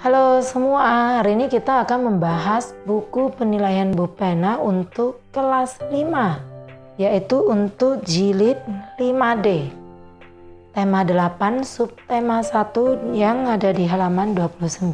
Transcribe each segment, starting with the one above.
Halo semua, hari ini kita akan membahas buku penilaian Bu Pena untuk kelas 5, yaitu untuk jilid 5D. Tema 8, subtema 1 yang ada di halaman 29.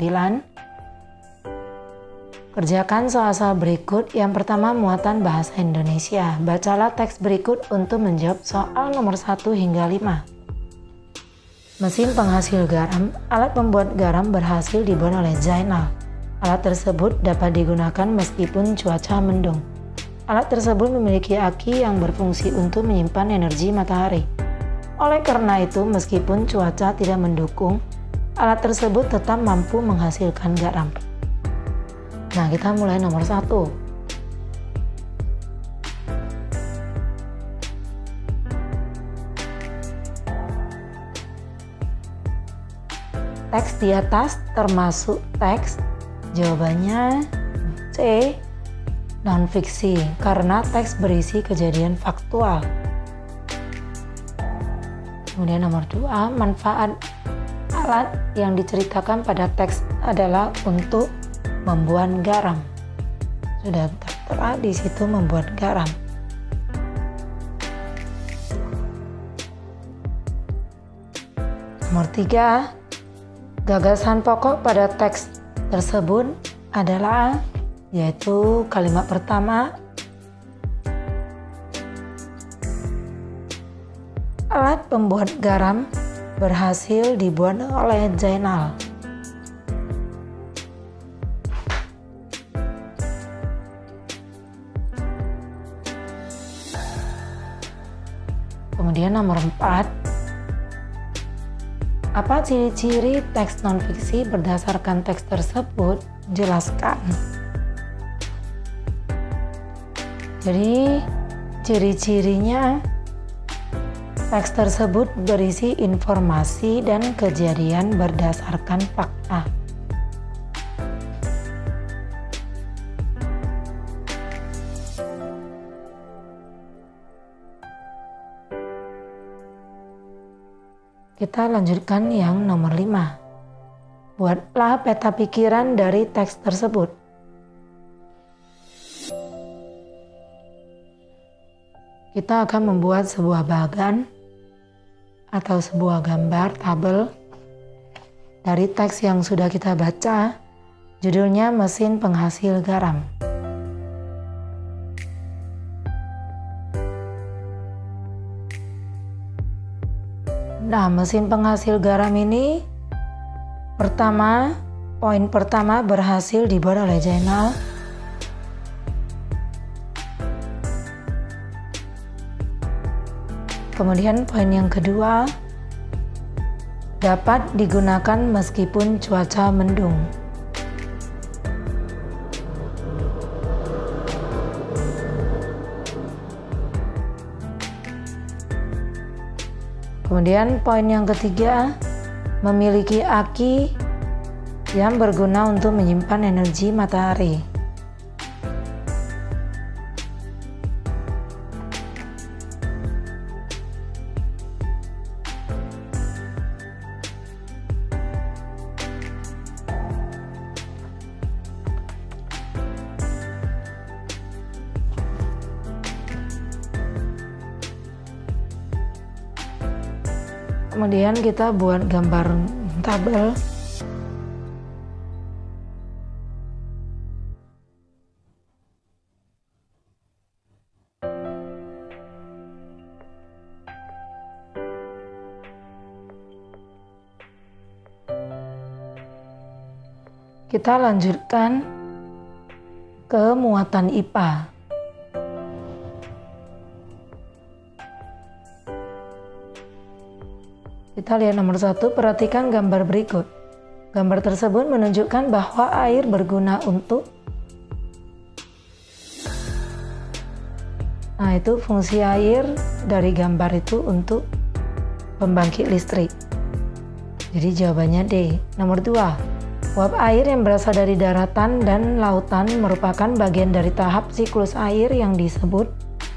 Kerjakan soal-soal berikut. Yang pertama, muatan bahasa Indonesia. Bacalah teks berikut untuk menjawab soal nomor 1 hingga 5. Mesin penghasil garam. Alat pembuat garam berhasil dibuat oleh Zainal. Alat tersebut dapat digunakan meskipun cuaca mendung. Alat tersebut memiliki aki yang berfungsi untuk menyimpan energi matahari. Oleh karena itu, meskipun cuaca tidak mendukung, alat tersebut tetap mampu menghasilkan garam. Nah, kita mulai nomor 1. Teks di atas termasuk teks? Jawabannya C, non-fiksi, karena teks berisi kejadian faktual. Kemudian nomor 2, manfaat alat yang diceritakan pada teks adalah untuk membuat garam. Sudah tertera di situ membuat garam. Nomor 3, gagasan pokok pada teks tersebut adalah, yaitu kalimat pertama, alat pembuat garam berhasil dibuat oleh Zainal. Kemudian nomor 4, apa ciri-ciri teks non-fiksi berdasarkan teks tersebut? Jelaskan. Jadi, ciri-cirinya, teks tersebut berisi informasi dan kejadian berdasarkan fakta. Kita lanjutkan yang nomor 5. Buatlah peta pikiran dari teks tersebut. Kita akan membuat sebuah bagan atau sebuah gambar tabel dari teks yang sudah kita baca. Judulnya mesin penghasil garam. Nah, mesin penghasil garam ini poin pertama berhasil dibuat oleh Zainal. Kemudian poin yang kedua, dapat digunakan meskipun cuaca mendung. Kemudian poin yang ketiga, memiliki aki yang berguna untuk menyimpan energi matahari. Kemudian kita buat gambar tabel. Kita lanjutkan ke muatan IPA. Kita lihat nomor 1, perhatikan gambar berikut. Gambar tersebut menunjukkan bahwa air berguna untuk, nah itu fungsi air dari gambar itu untuk pembangkit listrik. Jadi jawabannya D. Nomor 2, uap air yang berasal dari daratan dan lautan merupakan bagian dari tahap siklus air yang disebut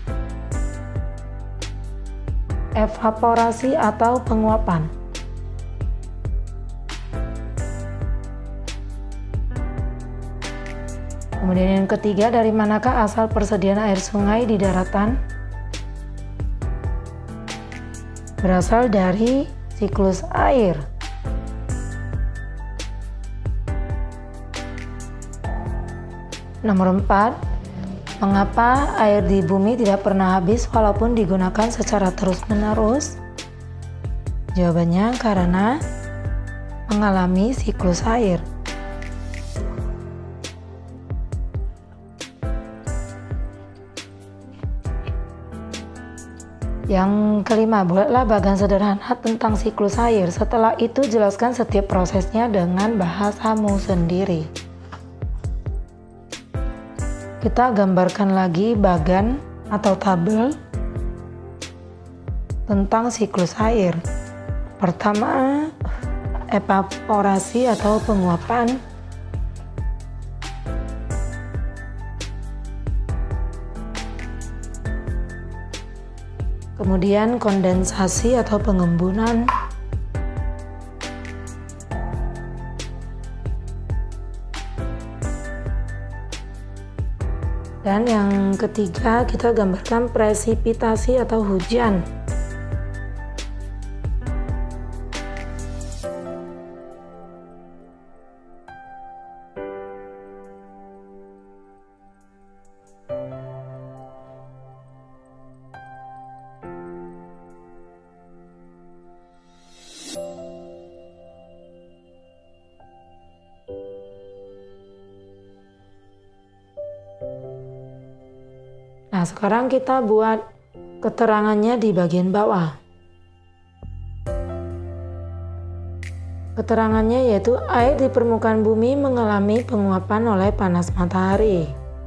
evaporasi atau penguapan. Kemudian yang ketiga, dari manakah asal persediaan air sungai di daratan? Berasal dari siklus air. Nomor 4, mengapa air di bumi tidak pernah habis walaupun digunakan secara terus-menerus? Jawabannya karena mengalami siklus air. Yang kelima, buatlah bagan sederhana tentang siklus air. Setelah itu jelaskan setiap prosesnya dengan bahasamu sendiri. Kita gambarkan lagi bagan atau tabel tentang siklus air. Pertama, evaporasi atau penguapan. Kemudian kondensasi atau pengembunan. Dan yang ketiga, kita gambarkan presipitasi atau hujan. Nah, sekarang kita buat keterangannya di bagian bawah. Keterangannya yaitu air di permukaan bumi mengalami penguapan oleh panas matahari.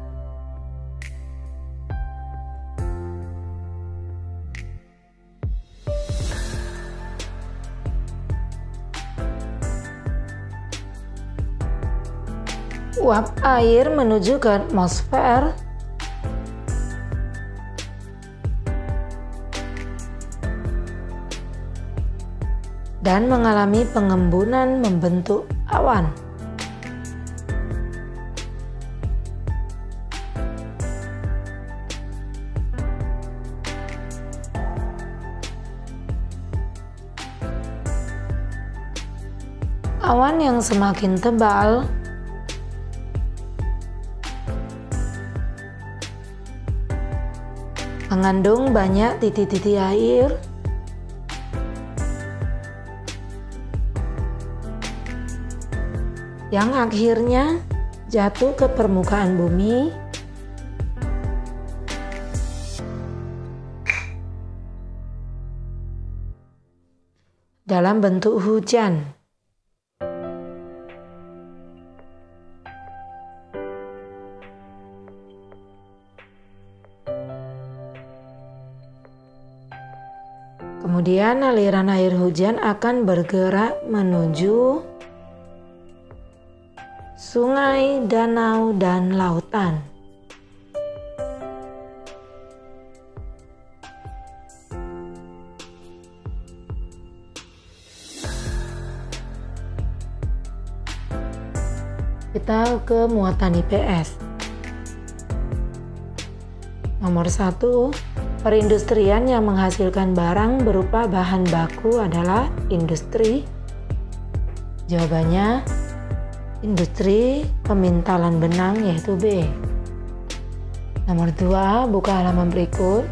Uap air menuju ke atmosfer dan mengalami pengembunan membentuk awan. Awan yang semakin tebal mengandung banyak titik-titik air yang akhirnya jatuh ke permukaan bumi dalam bentuk hujan. Kemudian aliran air hujan akan bergerak menuju sungai, danau, dan lautan. Kita ke muatan IPS. Nomor 1, perindustrian yang menghasilkan barang berupa bahan baku adalah industri. Jawabannya industri pemintalan benang, yaitu B. Nomor 2, buka halaman berikut.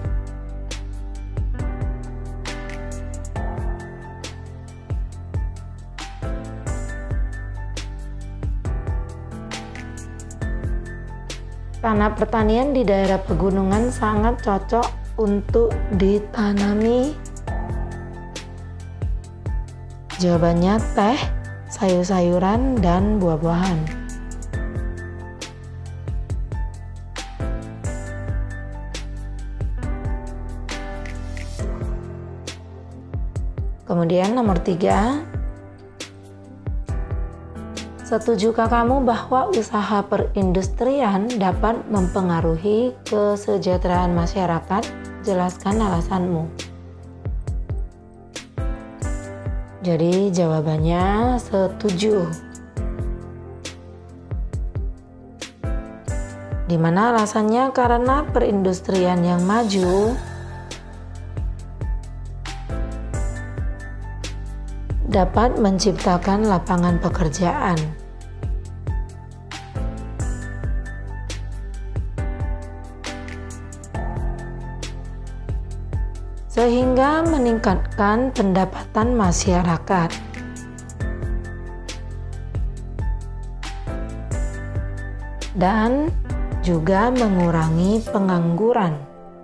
Tanah pertanian di daerah pegunungan sangat cocok untuk ditanami. Jawabannya teh, sayur-sayuran, dan buah-buahan. Kemudian nomor 3, setujukah kamu bahwa usaha perindustrian dapat mempengaruhi kesejahteraan masyarakat? Jelaskan alasanmu. Jadi jawabannya setuju. di mana alasannya karena perindustrian yang maju dapat menciptakan lapangan pekerjaan. Sehingga meningkatkan pendapatan masyarakat. Dan juga mengurangi pengangguran.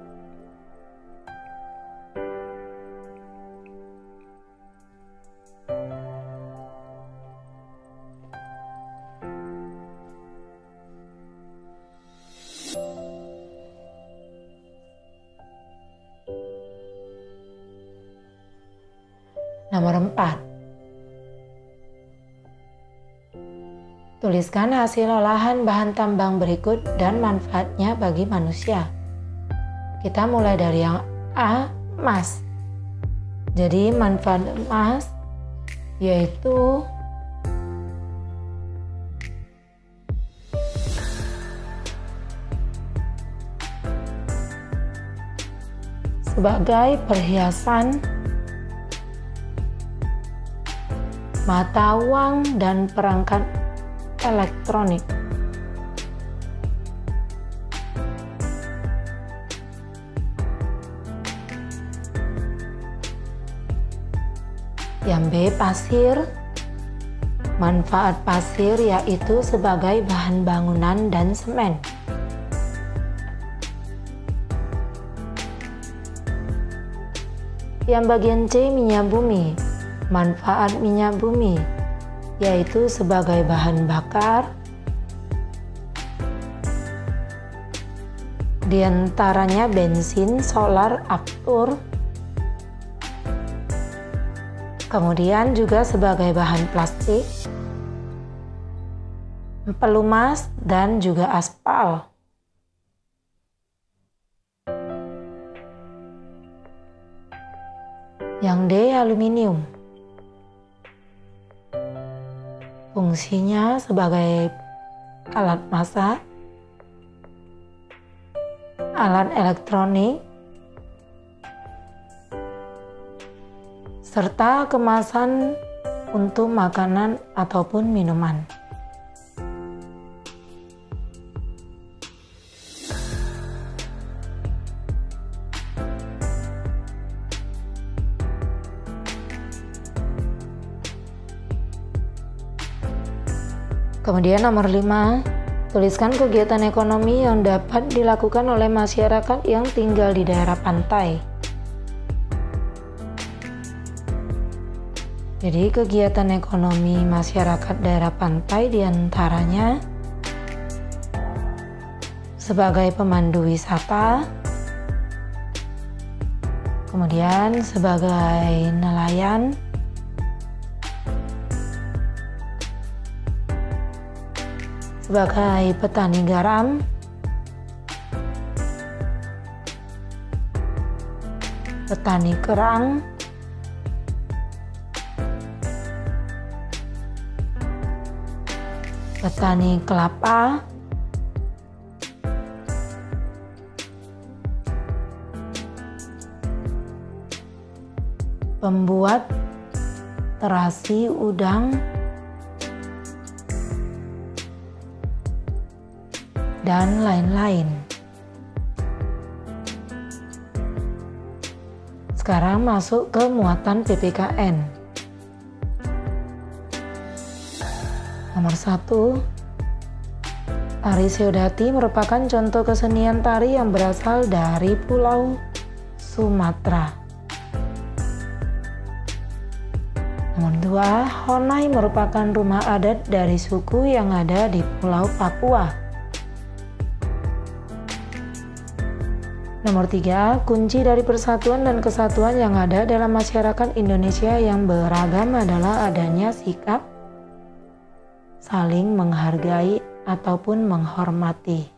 Nomor 4. Tuliskan hasil olahan bahan tambang berikut dan manfaatnya bagi manusia. Kita mulai dari yang A, emas. Jadi manfaat emas yaitu sebagai perhiasan, mata uang, dan perangkat elektronik. Yang B, pasir. Manfaat pasir yaitu sebagai bahan bangunan dan semen. Yang bagian C, minyak bumi. Manfaat minyak bumi yaitu sebagai bahan bakar, di antaranya bensin, solar, aftur, kemudian juga sebagai bahan plastik, pelumas, dan juga aspal. Yang D, aluminium. Fungsinya sebagai alat masak, alat elektronik, serta kemasan untuk makanan ataupun minuman. Kemudian nomor 5, tuliskan kegiatan ekonomi yang dapat dilakukan oleh masyarakat yang tinggal di daerah pantai. Jadi kegiatan ekonomi masyarakat daerah pantai diantaranya sebagai pemandu wisata, kemudian sebagai nelayan, sebagai petani garam, petani kerang, petani kelapa, pembuat terasi udang, dan lain-lain. Sekarang masuk ke muatan PPKN. Nomor 1, tari Seodati merupakan contoh kesenian tari yang berasal dari Pulau Sumatera. Nomor 2, Honai merupakan rumah adat dari suku yang ada di Pulau Papua. Nomor 3, kunci dari persatuan dan kesatuan yang ada dalam masyarakat Indonesia yang beragam adalah adanya sikap saling menghargai ataupun menghormati.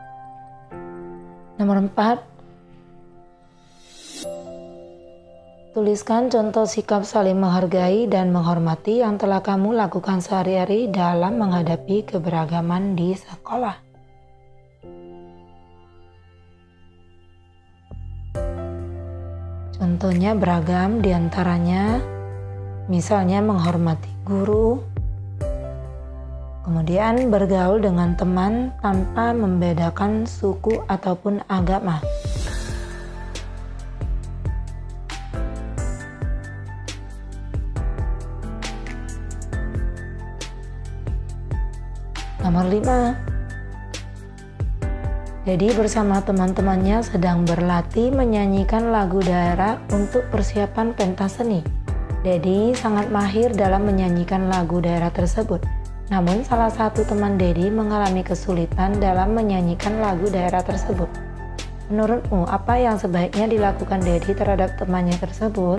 Nomor 4, Tuliskan contoh sikap saling menghargai dan menghormati yang telah kamu lakukan sehari-hari dalam menghadapi keberagaman di sekolah. Contohnya beragam, diantaranya misalnya menghormati guru, kemudian bergaul dengan teman tanpa membedakan suku ataupun agama. Nomor 5. Dedi bersama teman-temannya sedang berlatih menyanyikan lagu daerah untuk persiapan pentas seni. Dedi sangat mahir dalam menyanyikan lagu daerah tersebut. Namun salah satu teman Dedi mengalami kesulitan dalam menyanyikan lagu daerah tersebut. Menurutmu, apa yang sebaiknya dilakukan Dedi terhadap temannya tersebut?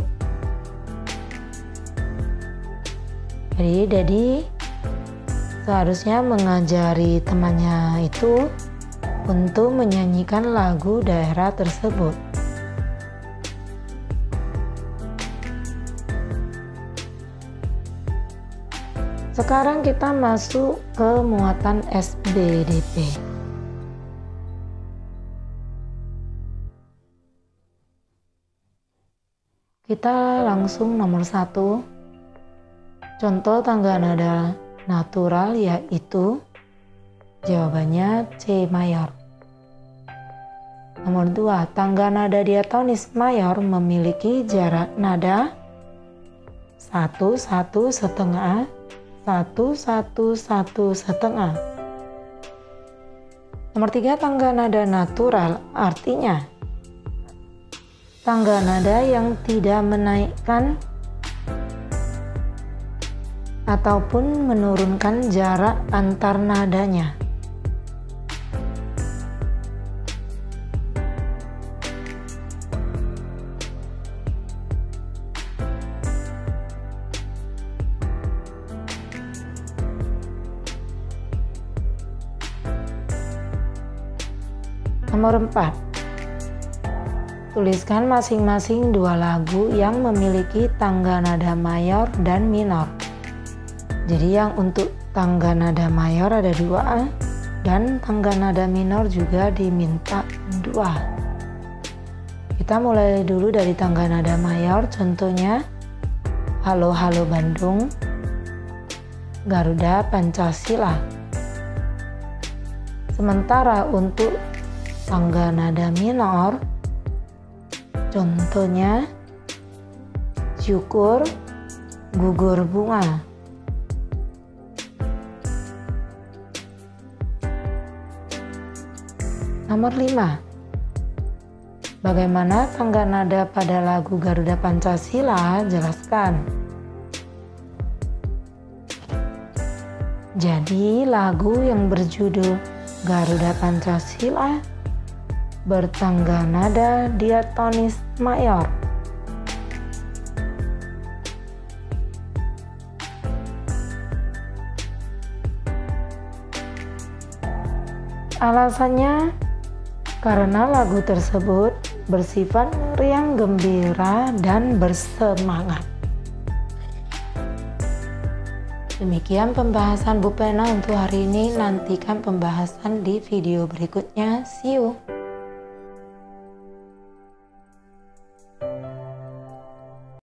Jadi Dedi seharusnya mengajari temannya itu untuk menyanyikan lagu daerah tersebut. Sekarang kita masuk ke muatan SBDP. Kita langsung nomor 1. Contoh tangga nada natural yaitu jawabannya C mayor. Nomor 2, tangga nada diatonis mayor memiliki jarak nada 1, 1, setengah, 1, 1, 1, setengah. Nomor 3, tangga nada natural artinya tangga nada yang tidak menaikkan ataupun menurunkan jarak antar nadanya. Nomor 4. Tuliskan masing-masing 2 lagu yang memiliki tangga nada mayor dan minor. Jadi yang untuk tangga nada mayor ada 2 dan tangga nada minor juga diminta 2. Kita mulai dulu dari tangga nada mayor, contohnya Halo Halo Bandung, Garuda Pancasila. Sementara untuk tangga nada minor, contohnya Syukur, Gugur Bunga. Nomor 5. Bagaimana tangga nada pada lagu Garuda Pancasila? Jelaskan. Jadi lagu yang berjudul Garuda Pancasila bertangga nada diatonis mayor. Alasannya karena lagu tersebut bersifat riang gembira dan bersemangat. Demikian pembahasan Bu Pena untuk hari ini. Nantikan pembahasan di video berikutnya. See you.